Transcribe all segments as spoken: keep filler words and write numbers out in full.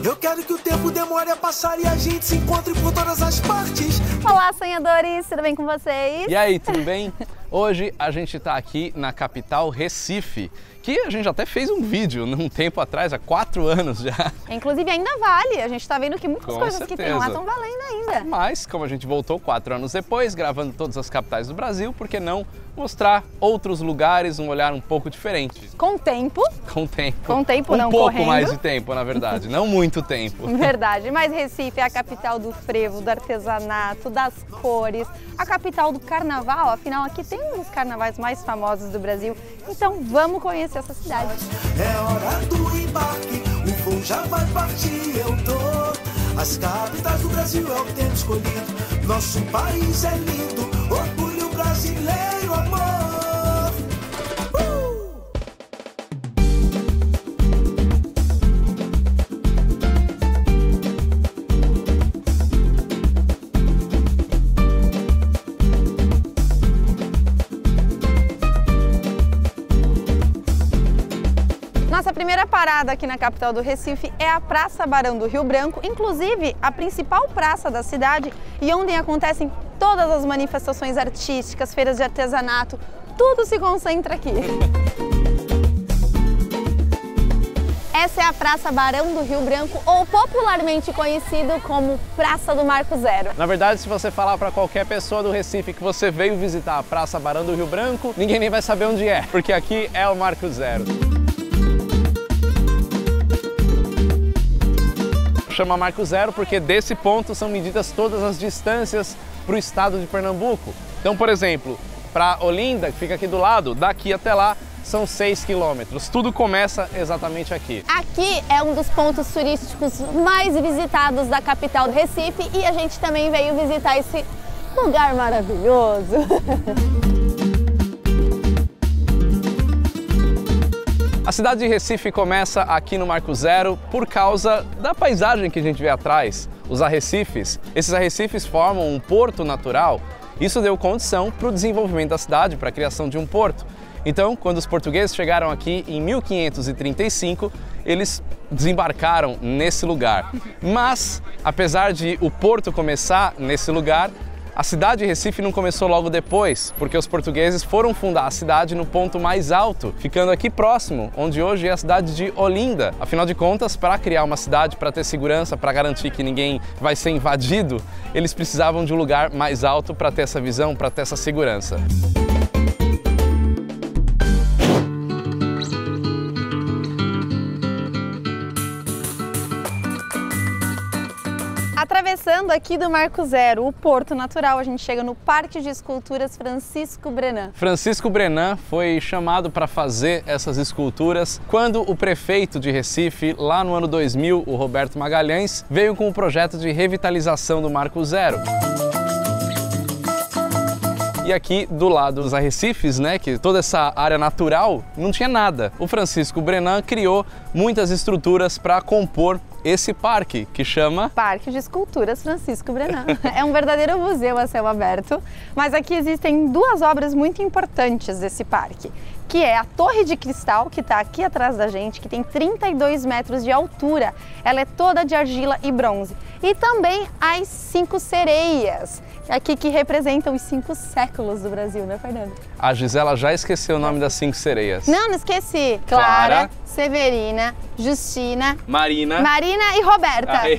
Eu quero que o tempo demore a passar e a gente se encontre por todas as partes. Olá, sonhadores! Tudo bem com vocês? E aí, tudo bem? Hoje a gente está aqui na capital Recife, que a gente até fez um vídeo um tempo atrás, há quatro anos já. Inclusive ainda vale, a gente está vendo que muitas Com coisas certeza. que tem lá estão valendo ainda. Mas, como a gente voltou quatro anos depois, gravando todas as capitais do Brasil, por que não mostrar outros lugares, um olhar um pouco diferente? Com tempo. Com tempo. Com tempo, um não pouco correndo. mais de tempo, na verdade, não muito tempo. Verdade, mas Recife é a capital do frevo, do artesanato, das cores, a capital do carnaval, afinal aqui tem um dos carnavais mais famosos do Brasil, então vamos conhecer essa cidade. É hora do embarque, o voo já vai partir, eu tô. As capitais do Brasil é o tempo escolhido, nosso país é lindo, orgulho brasileiro, amor. Nossa primeira parada aqui na capital do Recife é a Praça Barão do Rio Branco, inclusive a principal praça da cidade e onde acontecem todas as manifestações artísticas, feiras de artesanato, tudo se concentra aqui. Essa é a Praça Barão do Rio Branco, ou popularmente conhecido como Praça do Marco Zero. Na verdade, se você falar para qualquer pessoa do Recife que você veio visitar a Praça Barão do Rio Branco, ninguém nem vai saber onde é, porque aqui é o Marco Zero. Chama Marco Zero porque desse ponto são medidas todas as distâncias para o estado de Pernambuco. Então, por exemplo, para Olinda, que fica aqui do lado, daqui até lá são seis quilômetros. Tudo começa exatamente aqui. Aqui é um dos pontos turísticos mais visitados da capital do Recife e a gente também veio visitar esse lugar maravilhoso. A cidade de Recife começa aqui no Marco Zero por causa da paisagem que a gente vê atrás, os arrecifes. Esses arrecifes formam um porto natural. Isso deu condição para o desenvolvimento da cidade, para a criação de um porto. Então, quando os portugueses chegaram aqui em mil quinhentos e trinta e cinco, eles desembarcaram nesse lugar. Mas, apesar de o porto começar nesse lugar, a cidade de Recife não começou logo depois, porque os portugueses foram fundar a cidade no ponto mais alto, ficando aqui próximo, onde hoje é a cidade de Olinda. Afinal de contas, para criar uma cidade, para ter segurança, para garantir que ninguém vai ser invadido, eles precisavam de um lugar mais alto para ter essa visão, para ter essa segurança. Atravessando aqui do Marco Zero, o Porto Natural, a gente chega no Parque de Esculturas Francisco Brenan. Francisco Brenan foi chamado para fazer essas esculturas quando o prefeito de Recife, lá no ano dois mil, o Roberto Magalhães, veio com o projeto de revitalização do Marco Zero. E aqui do lado dos arrecifes, né, que toda essa área natural, não tinha nada. O Francisco Brenan criou muitas estruturas para compor esse parque, que chama Parque de Esculturas Francisco Brenan. É um verdadeiro museu a céu aberto, mas aqui existem duas obras muito importantes desse parque, que é a Torre de Cristal, que está aqui atrás da gente, que tem trinta e dois metros de altura. Ela é toda de argila e bronze. E também as cinco sereias, aqui que representam os cinco séculos do Brasil, né, Fernando? A Gisela já esqueceu o nome das cinco sereias. Não, não esqueci. Clara, Clara, Severina, Justina, Marina, Marina e Roberta. Aê.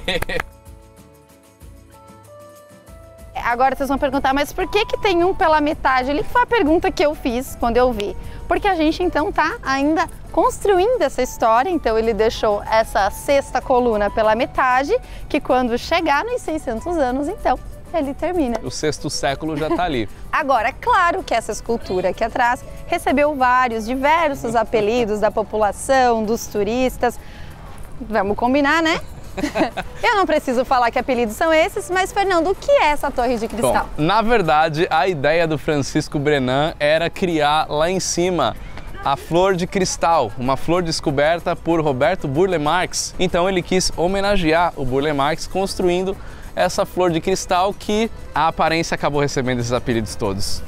Agora vocês vão perguntar, mas por que que tem um pela metade? Ali foi a pergunta que eu fiz quando eu vi. Porque a gente então tá ainda construindo essa história, então ele deixou essa sexta coluna pela metade, que quando chegar nos seiscentos anos, então, ele termina. O sexto século já está ali. Agora, é claro que essa escultura aqui atrás recebeu vários, diversos apelidos da população, dos turistas. Vamos combinar, né? Eu não preciso falar que apelidos são esses, mas Fernando, o que é essa torre de cristal? Bom, na verdade, a ideia do Francisco Brenan era criar lá em cima a flor de cristal, uma flor descoberta por Roberto Burle Marx. Então ele quis homenagear o Burle Marx construindo essa flor de cristal que a aparência acabou recebendo esses apelidos todos.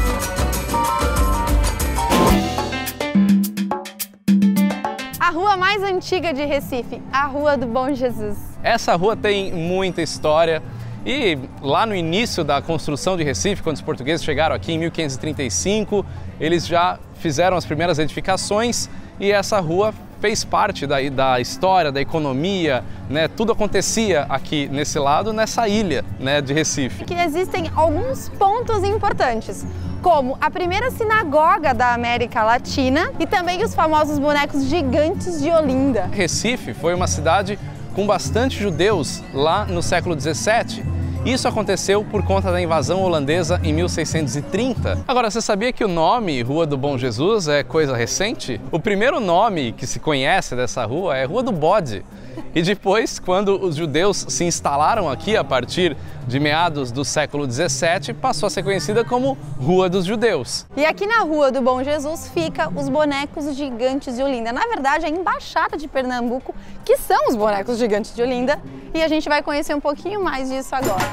A rua mais mais antiga de Recife, a Rua do Bom Jesus. Essa rua tem muita história e lá no início da construção de Recife, quando os portugueses chegaram aqui em mil quinhentos e trinta e cinco, eles já fizeram as primeiras edificações e essa rua fez parte da, da história, da economia, né? Tudo acontecia aqui nesse lado, nessa ilha, né, de Recife. Que existem alguns pontos importantes, como a primeira sinagoga da América Latina e também os famosos bonecos gigantes de Olinda. Recife foi uma cidade com bastante judeus lá no século dezessete. Isso aconteceu por conta da invasão holandesa em mil seiscentos e trinta. Agora, você sabia que o nome Rua do Bom Jesus é coisa recente? O primeiro nome que se conhece dessa rua é Rua do Bode. E depois, quando os judeus se instalaram aqui a partir de meados do século dezessete, passou a ser conhecida como Rua dos Judeus. E aqui na Rua do Bom Jesus fica os bonecos gigantes de Olinda. Na verdade, é a Embaixada de Pernambuco, que são os bonecos gigantes de Olinda, e a gente vai conhecer um pouquinho mais disso agora.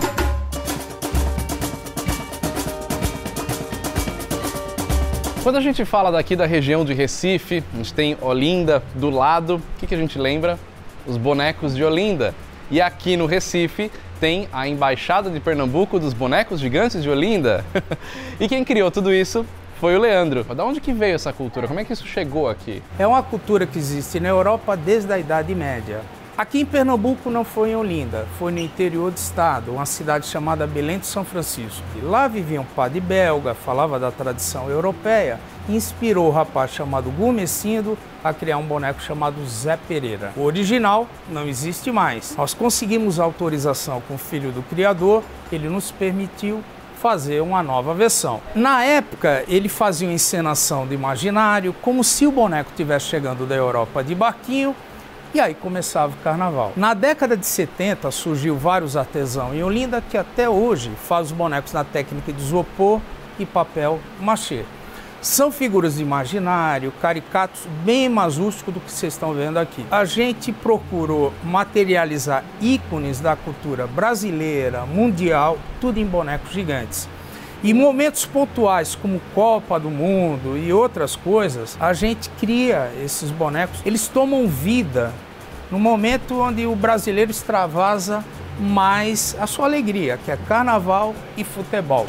Quando a gente fala daqui da região de Recife, a gente tem Olinda do lado, o que, que a gente lembra? Os bonecos de Olinda. E aqui no Recife tem a Embaixada de Pernambuco dos bonecos gigantes de Olinda. E quem criou tudo isso foi o Leandro. Da onde que veio essa cultura? Como é que isso chegou aqui? É uma cultura que existe na Europa desde a Idade Média. Aqui em Pernambuco não foi em Olinda, foi no interior do estado, uma cidade chamada Belém de São Francisco. E lá vivia um padre belga, falava da tradição europeia, e inspirou o rapaz chamado Gumecindo a criar um boneco chamado Zé Pereira. O original não existe mais. Nós conseguimos autorização com o filho do criador, ele nos permitiu fazer uma nova versão. Na época, ele fazia uma encenação do imaginário, como se o boneco estivesse chegando da Europa de barquinho, e aí começava o carnaval. Na década de setenta, surgiu vários artesãos em Olinda que até hoje faz os bonecos na técnica de isopor e papel machê. São figuras de imaginário, caricatos, bem mais rústicos do que vocês estão vendo aqui. A gente procurou materializar ícones da cultura brasileira, mundial, tudo em bonecos gigantes. Em momentos pontuais, como Copa do Mundo e outras coisas, a gente cria esses bonecos. Eles tomam vida no momento onde o brasileiro extravasa mais a sua alegria, que é carnaval e futebol.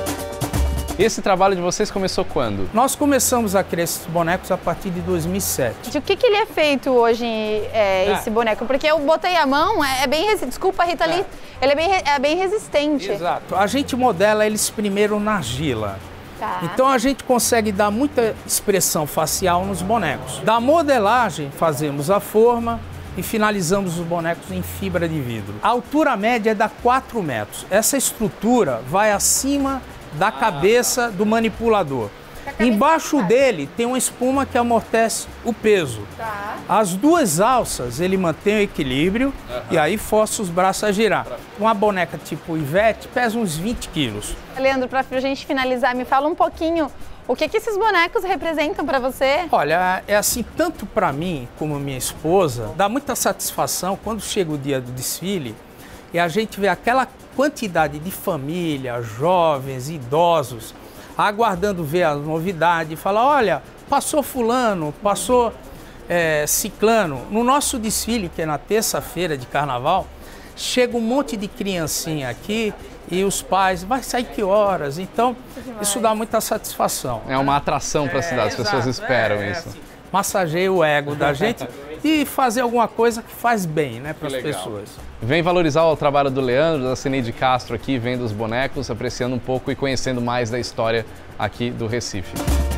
Esse trabalho de vocês começou quando? Nós começamos a criar esses bonecos a partir de dois mil e sete. O que, que ele é feito hoje, é, é. esse boneco? Porque eu botei a mão, é, é bem resistente. Desculpa, Rita Lee, é. ele é bem, é bem resistente. Exato. A gente modela eles primeiro na argila. Tá. Então a gente consegue dar muita expressão facial nos bonecos. Da modelagem, fazemos a forma e finalizamos os bonecos em fibra de vidro. A altura média é de quatro metros. Essa estrutura vai acima da cabeça do manipulador. Embaixo dele tem uma espuma que amortece o peso. Tá. As duas alças ele mantém o equilíbrio uhum. e aí força os braços a girar. Uma boneca tipo Ivete pesa uns vinte quilos. Leandro, para a gente finalizar, me fala um pouquinho o que, que esses bonecos representam para você? Olha, é assim, tanto para mim como minha esposa, dá muita satisfação quando chega o dia do desfile e a gente vê aquela quantidade de família, jovens, idosos, aguardando ver a novidade, falar, olha, passou fulano, passou é, ciclano. No nosso desfile, que é na terça-feira de carnaval, chega um monte de criancinha aqui e os pais, vai sair que horas? Então, isso dá muita satisfação. É uma atração para a cidade, as pessoas esperam é, é isso. Assim, massageia o ego da gente e fazer alguma coisa que faz bem, né, para as pessoas. Vem valorizar o trabalho do Leandro, da Cineide Castro aqui, vendo os bonecos, apreciando um pouco e conhecendo mais da história aqui do Recife.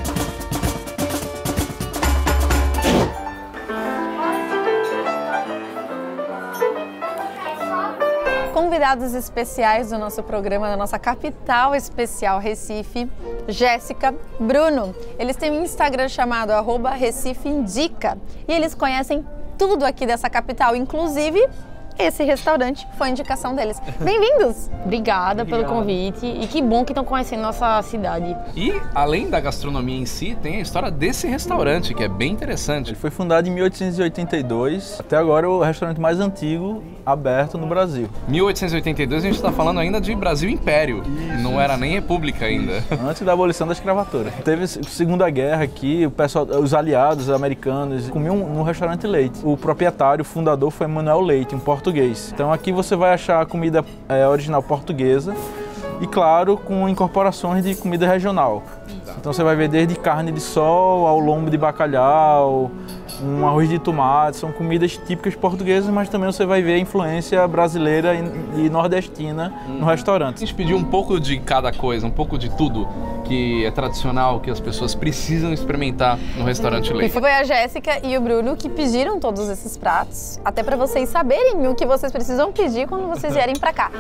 Convidados especiais do nosso programa, da nossa capital especial Recife, Jéssica, Bruno. Eles têm um Instagram chamado arroba Recife Indica e eles conhecem tudo aqui dessa capital, inclusive esse restaurante foi indicação deles. Bem-vindos! Obrigada pelo convite e que bom que estão conhecendo nossa cidade. E, além da gastronomia em si, tem a história desse restaurante, que é bem interessante. Ele foi fundado em mil oitocentos e oitenta e dois, até agora é o restaurante mais antigo aberto no Brasil. mil oitocentos e oitenta e dois a gente está falando ainda de Brasil Império, isso, não era nem república ainda. Antes da abolição da escravatura. Teve a Segunda Guerra aqui, o pessoal, os aliados americanos comiam no restaurante Leite. O proprietário, o fundador foi Manuel Leite, um português. Então aqui você vai achar a comida é, original portuguesa e, claro, com incorporações de comida regional. Então você vai ver desde carne de sol ao lombo de bacalhau, um arroz de tomate, são comidas típicas portuguesas, mas também você vai ver a influência brasileira e nordestina hum. no restaurante. A gente pediu um pouco de cada coisa, um pouco de tudo que é tradicional, que as pessoas precisam experimentar no restaurante Leite. E foi a Jéssica e o Bruno que pediram todos esses pratos, até para vocês saberem o que vocês precisam pedir quando vocês vierem para cá.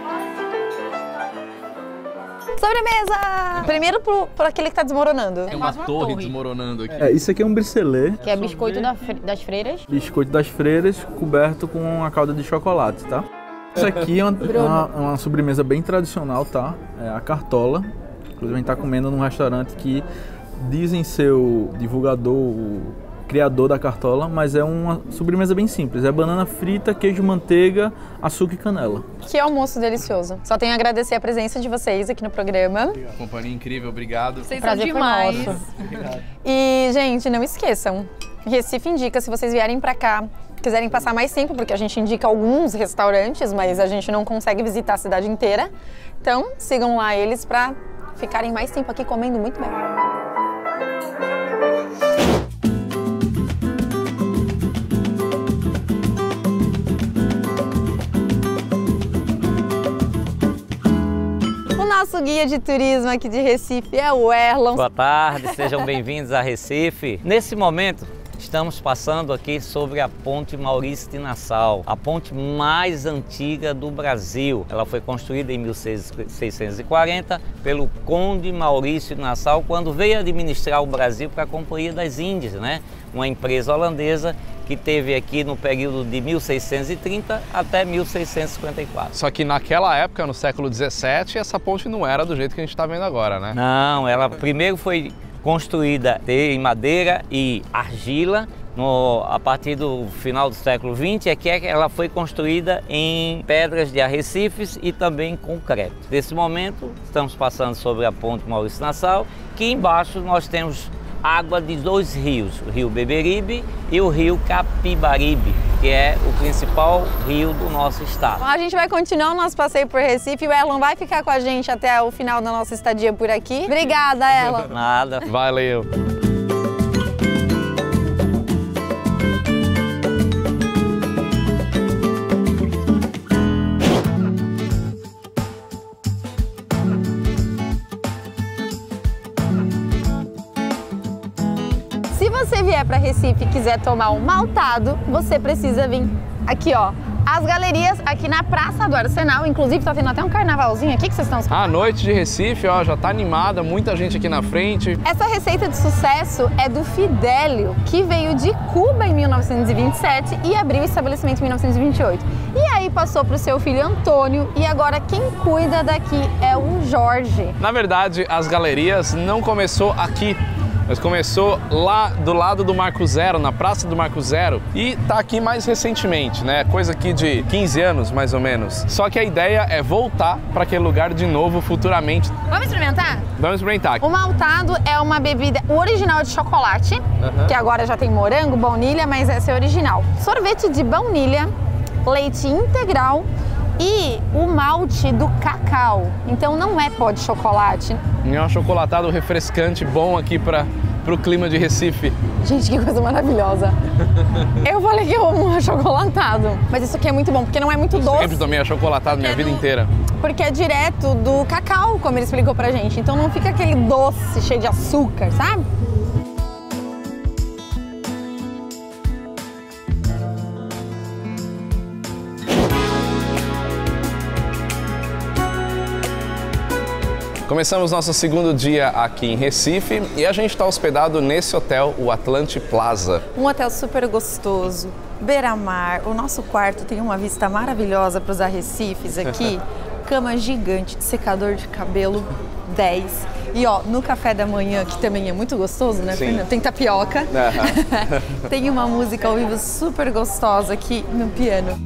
Sobremesa! Primeiro pro, pro aquele que tá desmoronando. Tem uma, uma torre, torre desmoronando aqui. É, isso aqui é um bricelê. Que é biscoito da, das freiras. Biscoito das freiras coberto com uma calda de chocolate, tá? Isso aqui é uma, uma, uma sobremesa bem tradicional, tá? É a cartola. Inclusive a gente tá comendo num restaurante que dizem ser o divulgador, o criador da cartola, mas é uma sobremesa bem simples. É banana frita, queijo, manteiga, açúcar e canela. Que almoço delicioso. Só tenho a agradecer a presença de vocês aqui no programa. Companhia incrível, obrigado. Vocês são demais. E, gente, não esqueçam, Recife Indica, se vocês vierem pra cá, quiserem passar mais tempo, porque a gente indica alguns restaurantes, mas a gente não consegue visitar a cidade inteira. Então, sigam lá eles pra ficarem mais tempo aqui comendo muito bem. Nosso guia de turismo aqui de Recife é o Erlon. Boa tarde, sejam bem-vindos a Recife. Nesse momento, estamos passando aqui sobre a Ponte Maurício de Nassau, a ponte mais antiga do Brasil. Ela foi construída em mil seiscentos e quarenta pelo Conde Maurício de Nassau, quando veio administrar o Brasil para a Companhia das Índias, né? Uma empresa holandesa que teve aqui no período de mil seiscentos e trinta até mil seiscentos e cinquenta e quatro. Só que naquela época, no século dezessete, essa ponte não era do jeito que a gente está vendo agora, né? Não, ela primeiro foi construída em madeira e argila. No, a partir do final do século vinte é que ela foi construída em pedras de arrecifes e também concreto. Nesse momento, estamos passando sobre a Ponte Maurício Nassau, que embaixo nós temos água de dois rios, o rio Beberibe e o rio Capibaribe, que é o principal rio do nosso estado. Bom, a gente vai continuar o nosso passeio por Recife e o Erlon vai ficar com a gente até o final da nossa estadia por aqui. Obrigada, Erlon. Nada. Valeu. Se você vier para Recife e quiser tomar um maltado, você precisa vir aqui, ó. As galerias aqui na Praça do Arsenal, inclusive tá tendo até um carnavalzinho aqui que vocês estão... A noite de Recife, ó, já tá animada, muita gente aqui na frente. Essa receita de sucesso é do Fidélio, que veio de Cuba em mil novecentos e vinte e sete e abriu o estabelecimento em mil novecentos e vinte e oito. E aí passou pro seu filho Antônio e agora quem cuida daqui é o Jorge. Na verdade, as galerias não começou aqui. Mas começou lá do lado do Marco Zero, na Praça do Marco Zero, e tá aqui mais recentemente, né? Coisa aqui de quinze anos, mais ou menos. Só que a ideia é voltar para aquele lugar de novo futuramente. Vamos experimentar? Vamos experimentar. O maltado é uma bebida, o original é de chocolate, uhum. que agora já tem morango, baunilha, mas essa é a original. Sorvete de baunilha, leite integral e o malte do cacau. Então não é pó de chocolate. É um chocolatado refrescante, bom aqui para o clima de Recife. Gente, que coisa maravilhosa. Eu falei que eu amo achocolatado, mas isso aqui é muito bom, porque não é muito eu doce. Eu sempre tomei achocolatado minha é vida do... inteira. Porque é direto do cacau, como ele explicou pra gente. Então não fica aquele doce cheio de açúcar, sabe? Começamos nosso segundo dia aqui em Recife e a gente está hospedado nesse hotel, o Atlantic Plaza. Um hotel super gostoso, beira-mar. O nosso quarto tem uma vista maravilhosa para os arrecifes aqui. Cama gigante, secador de cabelo dez. E ó, no café da manhã, que também é muito gostoso, né, Sim. Fernando? Tem tapioca. Uhum. Tem uma música ao vivo super gostosa aqui no piano.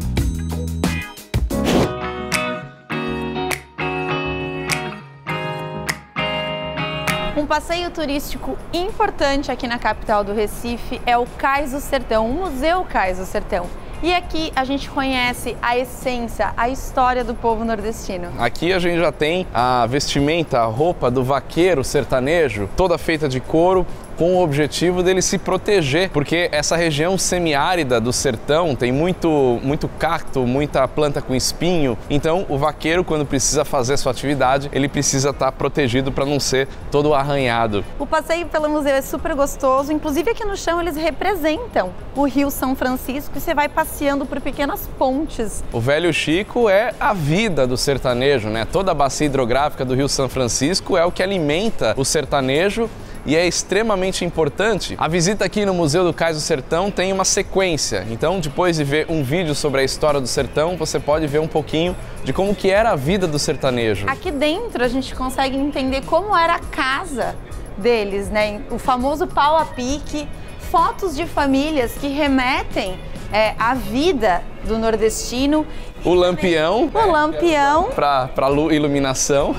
Um passeio turístico importante aqui na capital do Recife é o Cais do Sertão, o Museu Cais do Sertão. E aqui a gente conhece a essência, a história do povo nordestino. Aqui a gente já tem a vestimenta, a roupa do vaqueiro sertanejo, toda feita de couro, com o objetivo dele se proteger, porque essa região semiárida do sertão tem muito, muito cacto, muita planta com espinho, então o vaqueiro, quando precisa fazer sua atividade, ele precisa estar protegido para não ser todo arranhado. O passeio pelo museu é super gostoso, inclusive aqui no chão eles representam o Rio São Francisco e você vai passeando por pequenas pontes. O Velho Chico é a vida do sertanejo, né? Toda a bacia hidrográfica do Rio São Francisco é o que alimenta o sertanejo e é extremamente importante. A visita aqui no Museu do Cais do Sertão tem uma sequência, então depois de ver um vídeo sobre a história do sertão, você pode ver um pouquinho de como que era a vida do sertanejo. Aqui dentro a gente consegue entender como era a casa deles, né? O famoso pau a pique, fotos de famílias que remetem é, à vida do nordestino. O lampião. O lampião. Para iluminação.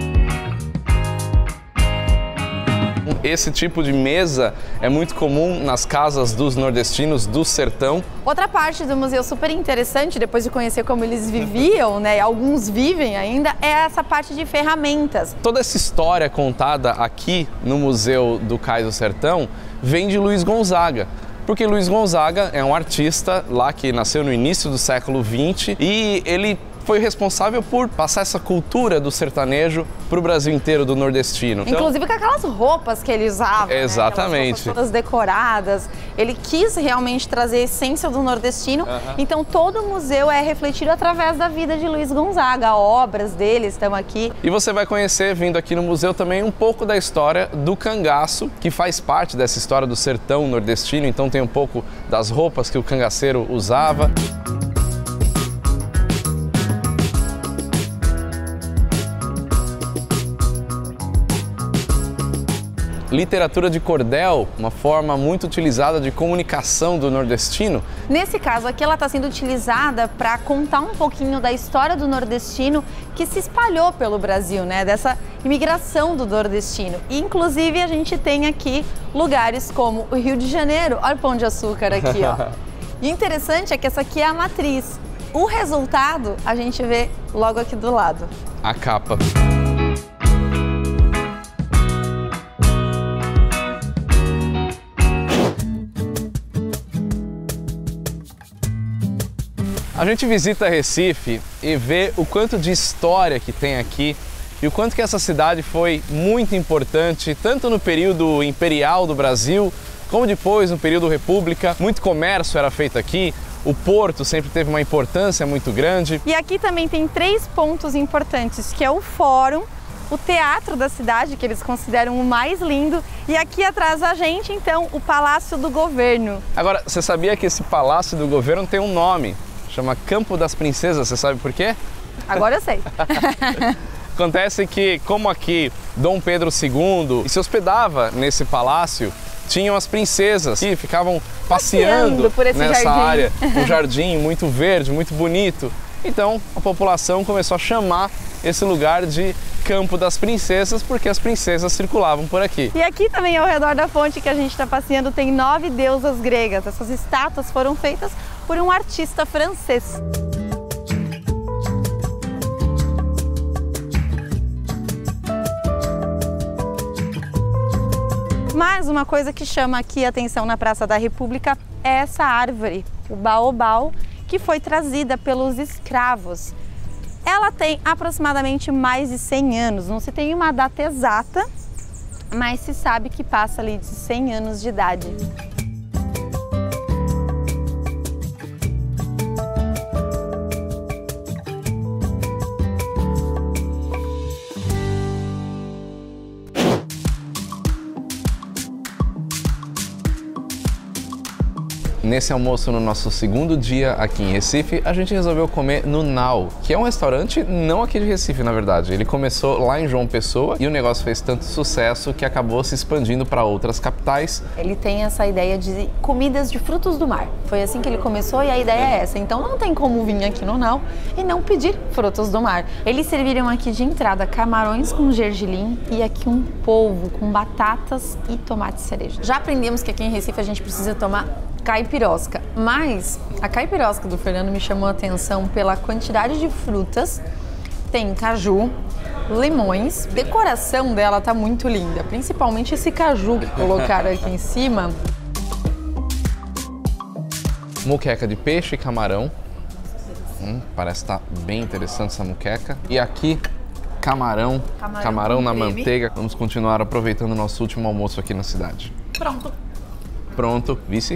Esse tipo de mesa é muito comum nas casas dos nordestinos do sertão. Outra parte do museu super interessante, depois de conhecer como eles viviam, né, alguns vivem ainda, é essa parte de ferramentas. Toda essa história contada aqui no Museu do Cais do Sertão vem de Luiz Gonzaga. Porque Luiz Gonzaga é um artista lá que nasceu no início do século vinte e ele foi responsável por passar essa cultura do sertanejo para o Brasil inteiro, do nordestino. Então, inclusive com aquelas roupas que ele usava, exatamente, né? Todas decoradas. Ele quis realmente trazer a essência do nordestino. Uhum. Então todo o museu é refletido através da vida de Luiz Gonzaga, obras dele estão aqui. E você vai conhecer, vindo aqui no museu também, um pouco da história do cangaço, que faz parte dessa história do sertão nordestino. Então tem um pouco das roupas que o cangaceiro usava. Literatura de cordel, uma forma muito utilizada de comunicação do nordestino. Nesse caso aqui ela está sendo utilizada para contar um pouquinho da história do nordestino que se espalhou pelo Brasil, né? Dessa imigração do nordestino. E, inclusive a gente tem aqui lugares como o Rio de Janeiro, olha o Pão de Açúcar aqui, ó. E interessante é que essa aqui é a matriz. O resultado a gente vê logo aqui do lado. A capa. A gente visita Recife e vê o quanto de história que tem aqui e o quanto que essa cidade foi muito importante, tanto no período imperial do Brasil, como depois no período República. Muito comércio era feito aqui, o porto sempre teve uma importância muito grande. E aqui também tem três pontos importantes, que é o Fórum, o Teatro da cidade, que eles consideram o mais lindo, e aqui atrás da gente, então, o Palácio do Governo. Agora, você sabia que esse Palácio do Governo tem um nome? Chama Campo das Princesas, você sabe por quê? Agora eu sei. Acontece que, como aqui Dom Pedro segundo se hospedava nesse palácio, tinham as princesas que ficavam passeando, passeando por esse nessa jardim. área. Um jardim muito verde, muito bonito. Então a população começou a chamar esse lugar de Campo das Princesas, porque as princesas circulavam por aqui. E aqui também ao redor da fonte que a gente está passeando tem nove deusas gregas. Essas estátuas foram feitas por um artista francês. Mas uma coisa que chama aqui a atenção na Praça da República é essa árvore, o baobau, que foi trazida pelos escravos. Ela tem aproximadamente mais de cem anos, não se tem uma data exata, mas se sabe que passa ali de cem anos de idade. Nesse almoço, no nosso segundo dia aqui em Recife, a gente resolveu comer no Nau, que é um restaurante não aqui de Recife, na verdade. Ele começou lá em João Pessoa e o negócio fez tanto sucesso que acabou se expandindo para outras capitais. Ele tem essa ideia de comidas de frutos do mar. Foi assim que ele começou e a ideia é essa. Então não tem como vir aqui no Nau e não pedir frutos do mar. Eles serviram aqui de entrada camarões com gergelim e aqui um polvo com batatas e tomate cereja. Já aprendemos que aqui em Recife a gente precisa tomar caipirosca, mas a caipirosca do Fernando me chamou a atenção pela quantidade de frutas. Tem caju, limões, decoração dela tá muito linda, principalmente esse caju que colocaram aqui em cima. Moqueca de peixe e camarão. Hum, parece estar bem interessante essa moqueca. E aqui, camarão, camarão, camarão na creme. Manteiga. Vamos continuar aproveitando o nosso último almoço aqui na cidade. Pronto. Pronto, vice.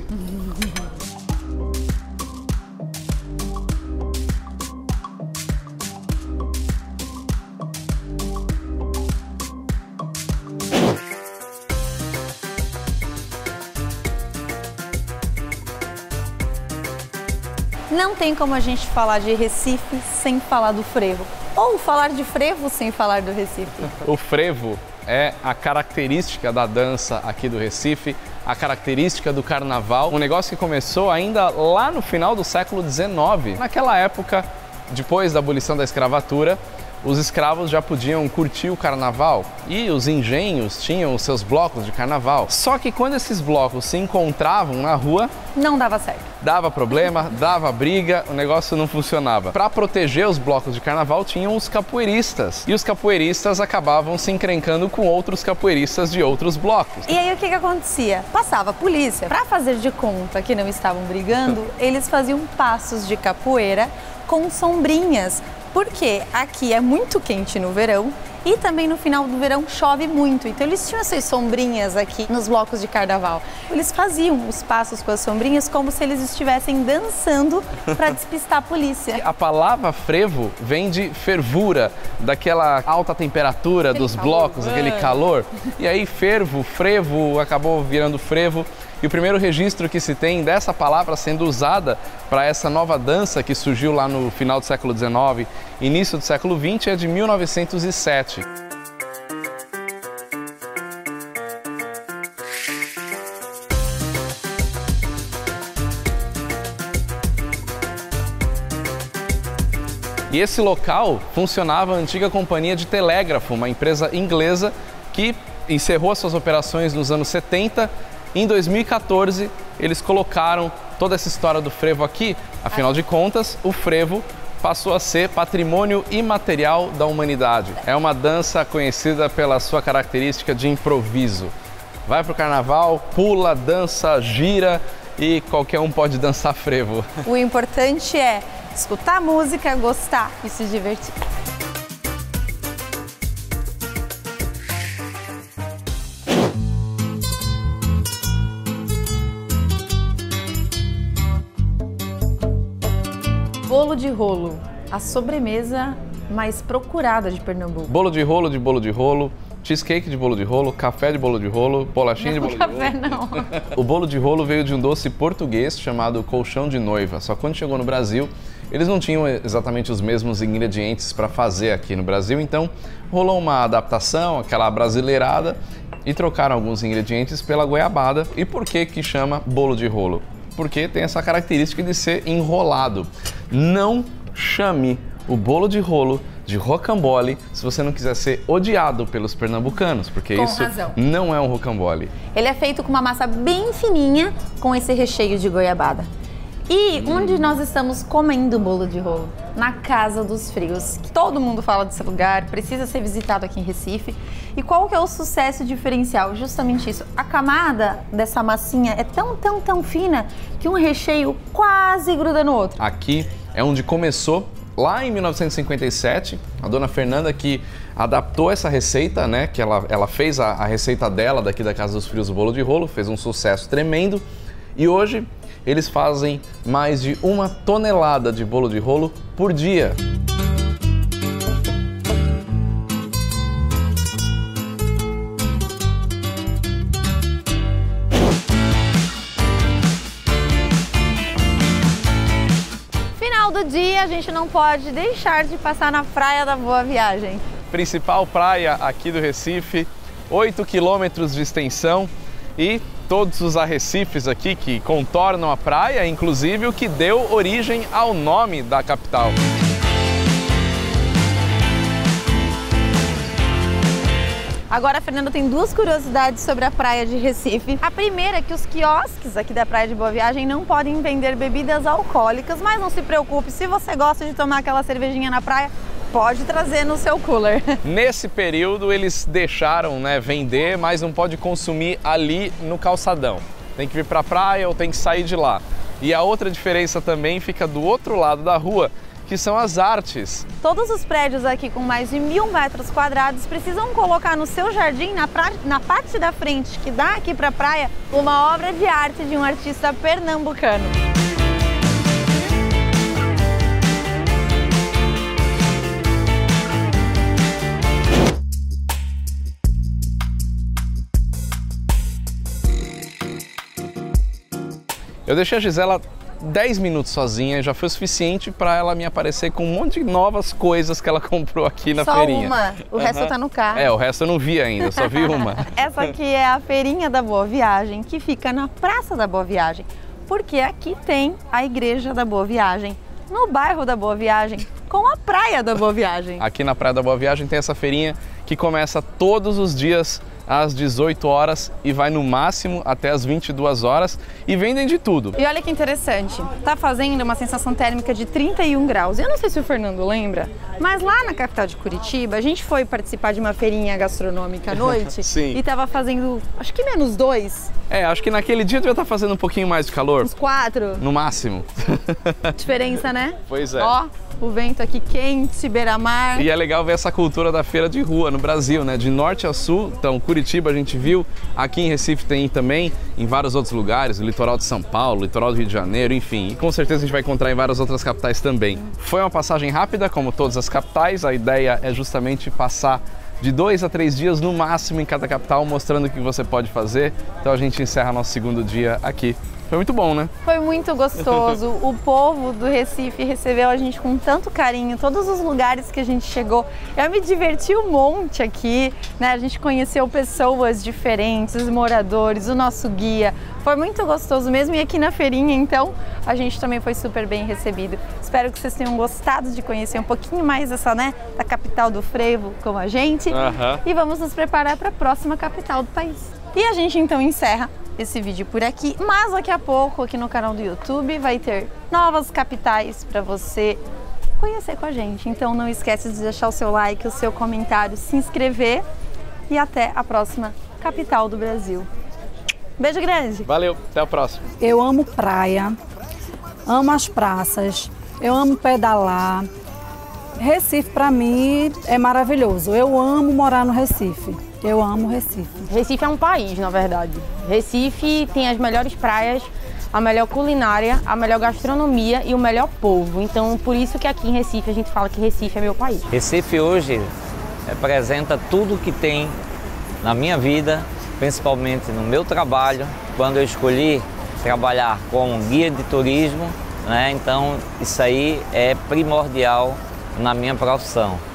Não tem como a gente falar de Recife sem falar do frevo. Ou falar de frevo sem falar do Recife. O frevo é a característica da dança aqui do Recife, a característica do carnaval, um negócio que começou ainda lá no final do século dezenove. Naquela época, depois da abolição da escravatura, os escravos já podiam curtir o carnaval e os engenhos tinham os seus blocos de carnaval. Só que quando esses blocos se encontravam na rua, não dava certo. Dava problema, dava briga, o negócio não funcionava. Para proteger os blocos de carnaval tinham os capoeiristas e os capoeiristas acabavam se encrencando com outros capoeiristas de outros blocos. E aí o que que acontecia? Passava a polícia. Para fazer de conta que não estavam brigando, eles faziam passos de capoeira com sombrinhas. Porque aqui é muito quente no verão e também no final do verão chove muito. Então eles tinham essas sombrinhas aqui nos blocos de carnaval. Eles faziam os passos com as sombrinhas como se eles estivessem dançando para despistar a polícia. A palavra frevo vem de fervura, daquela alta temperatura aquele dos blocos, calor. Aquele calor. E aí fervo, frevo, acabou virando frevo. E o primeiro registro que se tem dessa palavra sendo usada para essa nova dança que surgiu lá no final do século dezenove, início do século vinte, é de mil novecentos e sete. E esse local funcionava a antiga companhia de telégrafo, uma empresa inglesa que encerrou suas operações nos anos setenta. Em dois mil e quatorze, eles colocaram toda essa história do frevo aqui. Afinal de contas, o frevo passou a ser patrimônio imaterial da humanidade. É uma dança conhecida pela sua característica de improviso. Vai para o carnaval, pula, dança, gira e qualquer um pode dançar frevo. O importante é escutar a música, gostar e se divertir. Bolo de rolo, a sobremesa mais procurada de Pernambuco. Bolo de rolo de bolo de rolo, cheesecake de bolo de rolo, café de bolo de rolo, bolachinha de bolo café de rolo. Não. O bolo de rolo veio de um doce português chamado colchão de noiva. Só que quando chegou no Brasil, eles não tinham exatamente os mesmos ingredientes para fazer aqui no Brasil, então rolou uma adaptação, aquela brasileirada, e trocaram alguns ingredientes pela goiabada. E por que que chama bolo de rolo? Porque tem essa característica de ser enrolado. Não chame o bolo de rolo de rocambole se você não quiser ser odiado pelos pernambucanos, porque com isso razão. Não é um rocambole. Ele é feito com uma massa bem fininha com esse recheio de goiabada. E onde nós estamos comendo bolo de rolo? Na Casa dos Frios. Todo mundo fala desse lugar, precisa ser visitado aqui em Recife. E qual que é o sucesso diferencial? Justamente isso. A camada dessa massinha é tão, tão, tão fina que um recheio quase gruda no outro. Aqui é onde começou, lá em mil novecentos e cinquenta e sete, a dona Fernanda que adaptou essa receita, né? Que ela, ela fez a, a receita dela daqui da Casa dos Frios, o bolo de rolo, fez um sucesso tremendo. E hoje eles fazem mais de uma tonelada de bolo de rolo por dia. todo dia a gente não pode deixar de passar na Praia da Boa Viagem. Principal praia aqui do Recife, oito quilômetros de extensão e todos os arrecifes aqui que contornam a praia, inclusive o que deu origem ao nome da capital. Agora, Fernando, tem duas curiosidades sobre a praia de Recife. A primeira é que os quiosques aqui da Praia de Boa Viagem não podem vender bebidas alcoólicas, mas não se preocupe, se você gosta de tomar aquela cervejinha na praia, pode trazer no seu cooler. Nesse período eles deixaram, né, vender, mas não pode consumir ali no calçadão. Tem que vir para a praia ou tem que sair de lá. E a outra diferença também fica do outro lado da rua, que são as artes. Todos os prédios aqui com mais de mil metros quadrados precisam colocar no seu jardim, na, pra... na parte da frente que dá aqui para a praia, uma obra de arte de um artista pernambucano. Eu deixei a Gisela dez minutos sozinha, já foi o suficiente para ela me aparecer com um monte de novas coisas que ela comprou aqui na só feirinha. Só uma, o uhum. resto tá no carro. É, o resto eu não vi ainda, só vi uma. Essa aqui é a Feirinha da Boa Viagem, que fica na Praça da Boa Viagem, porque aqui tem a Igreja da Boa Viagem, no bairro da Boa Viagem, com a Praia da Boa Viagem. Aqui na Praia da Boa Viagem tem essa feirinha que começa todos os dias às dezoito horas e vai no máximo até às vinte e duas horas e vendem de tudo. E olha que interessante, tá fazendo uma sensação térmica de trinta e um graus. Eu não sei se o Fernando lembra, mas lá na capital de Curitiba, a gente foi participar de uma feirinha gastronômica à noite Sim. e tava fazendo, acho que menos dois. É, acho que naquele dia devia estar fazendo um pouquinho mais de calor. Uns quatro. No máximo. Diferença, né? Pois é. Ó, o vento aqui quente, beira-mar. E é legal ver essa cultura da feira de rua no Brasil, né? De norte a sul. Então, Curitiba a gente viu, aqui em Recife tem também, em vários outros lugares, o litoral de São Paulo, o litoral do Rio de Janeiro, enfim. E com certeza a gente vai encontrar em várias outras capitais também. Foi uma passagem rápida, como todas as capitais. A ideia é justamente passar de dois a três dias no máximo em cada capital, mostrando o que você pode fazer. Então a gente encerra nosso segundo dia aqui. Foi muito bom, né? Foi muito gostoso. O povo do Recife recebeu a gente com tanto carinho, todos os lugares que a gente chegou. Eu me diverti um monte aqui, né? A gente conheceu pessoas diferentes, os moradores, o nosso guia. Foi muito gostoso mesmo. E aqui na feirinha, então, a gente também foi super bem recebido. Espero que vocês tenham gostado de conhecer um pouquinho mais essa, né, da capital do frevo como a gente. Uhum. E vamos nos preparar para a próxima capital do país. E a gente então encerra esse vídeo por aqui, mas daqui a pouco aqui no canal do YouTube vai ter novas capitais para você conhecer com a gente. Então não esquece de deixar o seu like, o seu comentário, se inscrever e até a próxima capital do Brasil. Beijo grande! Valeu, até a próxima! Eu amo praia, amo as praças, eu amo pedalar. Recife para mim é maravilhoso, eu amo morar no Recife. Eu amo Recife. Recife é um país, na verdade. Recife tem as melhores praias, a melhor culinária, a melhor gastronomia e o melhor povo. Então, por isso que aqui em Recife a gente fala que Recife é meu país. Recife hoje representa tudo que tem na minha vida, principalmente no meu trabalho. Quando eu escolhi trabalhar como guia de turismo, né? Então isso aí é primordial na minha profissão.